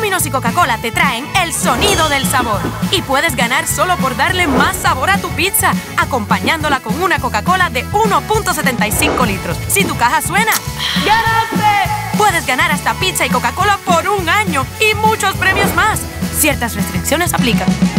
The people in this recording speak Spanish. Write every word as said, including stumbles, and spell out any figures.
Domino's y Coca-Cola te traen el sonido del sabor. Y puedes ganar solo por darle más sabor a tu pizza, acompañándola con una Coca-Cola de uno punto setenta y cinco litros. Si tu caja suena, ¡ganaste! Puedes ganar hasta pizza y Coca-Cola por un año y muchos premios más. Ciertas restricciones aplican.